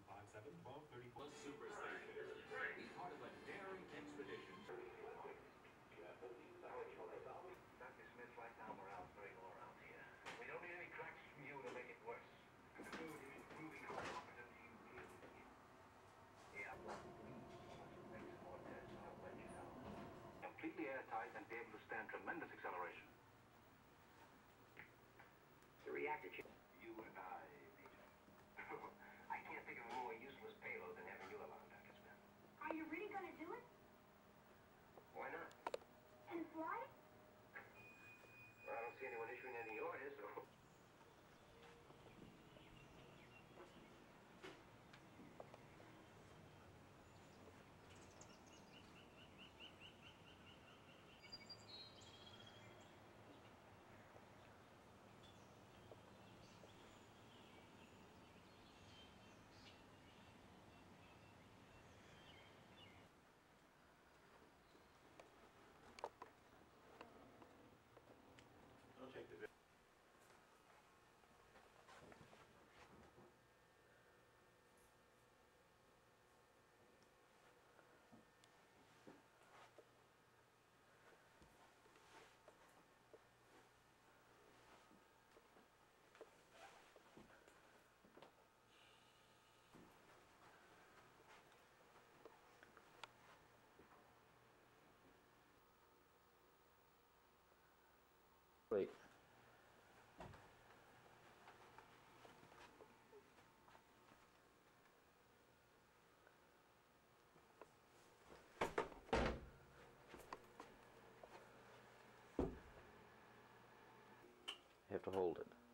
57-12-34 Superstation. Be part of a daring expedition. Dr. Smith, right now morale's very low around here. We don't need any cracks from you to make it worse. And the dude is proving how competent he is. Yeah. Make some more tests, I'll let you know. Completely airtight and be able to stand tremendous acceleration. The reactor chip. You and I, Major. I can't think of a more useless payload than having you around, Dr. Smith. Are you really going to do it? Why not? And fly? Well, I don't see anyone issuing any orders, so... I'll take the video. Wait. You have to hold it.